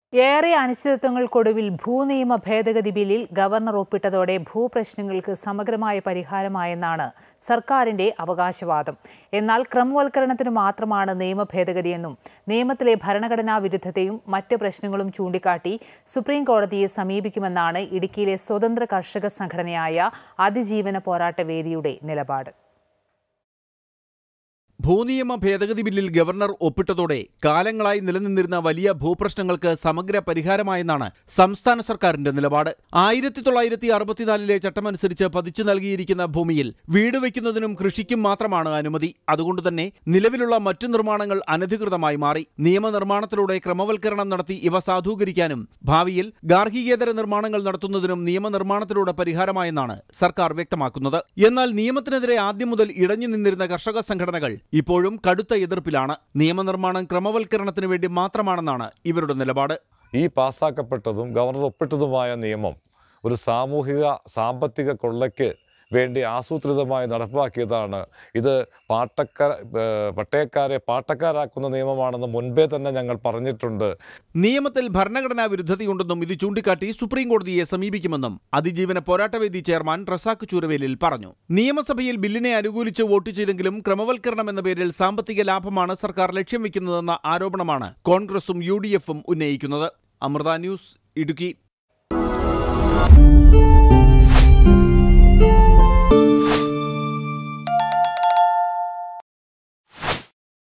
ഏറെ അനിശ്ചിതത്വങ്ങൾക്കൊടുവിൽ ഭൂനിയമ ഭേദഗതി ബില്ലിൽ ഗവർണർ ഒപ്പിട്ടതോടെ ഭൂപ്രശ്നങ്ങൾക്ക് സമഗ്രമായ പരിഹാരമായെന്നാണ് സർക്കാരിന്റെ അവകാശവാദം. എന്നാൽ ക്രമവൽക്കരണത്തിന് മാത്രമാണ് നിയമ ഭേദഗതിയെന്നും നിയമത്തിലെ ഭരണഘടനാ വിരുദ്ധതയും മറ്റ് പ്രശ്നങ്ങളും ചൂണ്ടിക്കാട്ടി സുപ്രീം കോടതിയെ സമീപിക്കുമെന്നാണ് ഇടുക്കിയിലെ സ്വതന്ത്ര കർഷക സംഘടനയായ അതിജീവന പോരാട്ട വേദിയുടെ നിലപാട്. ഭൂനിയമ ഭേദഗതി ബില്ലിൽ ഗവർണർ ഒപ്പിട്ടതോടെ കാലങ്ങളായി നിലനിന്നിരുന്ന വലിയ ഭൂപ്രശ്നങ്ങൾക്ക് സമഗ്ര പരിഹാരമായെന്നാണ് സംസ്ഥാന സർക്കാരിന്റെ നിലപാട്. 1964 ചട്ടമനുസരിച്ച് പതിച്ചു നൽകിയിരിക്കുന്ന ഭൂമിയിൽ വീട് വയ്ക്കുന്നതിനും കൃഷിക്കും മാത്രമാണ് അനുമതി. അതുകൊണ്ടുതന്നെ നിലവിലുള്ള മറ്റു നിർമ്മാണങ്ങൾ അനധികൃതമായി മാറി. നിയമനിർമ്മാണത്തിലൂടെ ക്രമവൽക്കരണം നടത്തി ഇവ സാധൂകരിക്കാനും ഭാവിയിൽ ഗാർഹികേതര നിർമ്മാണങ്ങൾ നടത്തുന്നതിനും നിയമനിർമ്മാണത്തിലൂടെ പരിഹാരമായെന്നാണ് സർക്കാർ വ്യക്തമാക്കുന്നത്. എന്നാൽ നിയമത്തിനെതിരെ ആദ്യം മുതൽ ഇടഞ്ഞു നിന്നിരുന്ന കർഷക സംഘടനകൾ ഇപ്പോഴും കടുത്ത എതിർപ്പിലാണ്. നിയമനിർമ്മാണം ക്രമവൽക്കരണത്തിന് വേണ്ടി മാത്രമാണെന്നാണ് ഇവരുടെ നിലപാട്. ഈ പാസ്സാക്കപ്പെട്ടതും ഗവർണർ ഒപ്പിട്ടതുമായ നിയമം ഒരു സാമൂഹിക സാമ്പത്തിക കൊള്ളയ്ക്ക് വേണ്ടി ആസൂത്രിതമായി നടപ്പാക്കിയതാണ്. ഇത് പട്ടയക്കാരെ പാട്ടക്കാരാക്കുന്ന നിയമമാണെന്ന് മുൻപേ തന്നെ ഞങ്ങൾ പറഞ്ഞിട്ടുണ്ട്. നിയമത്തിൽ ഭരണഘടനാ വിരുദ്ധതയുണ്ടെന്നും ഇത് ചൂണ്ടിക്കാട്ടി സുപ്രീം കോടതിയെ സമീപിക്കുമെന്നും അതിജീവന പോരാട്ടവേദി ചെയർമാൻ റസാഖ് ചൂരവേലിൽ പറഞ്ഞു. നിയമസഭയിൽ ബില്ലിനെ അനുകൂലിച്ച് വോട്ട് ചെയ്തെങ്കിലും ക്രമവൽക്കരണം എന്ന പേരിൽ സാമ്പത്തിക ലാഭമാണ് സർക്കാർ ലക്ഷ്യം വെക്കുന്നതെന്ന ആരോപണമാണ് കോൺഗ്രസും UDF-ഉം ഉന്നയിക്കുന്നത്. അമൃത ന്യൂസ്, ഇടുക്കി.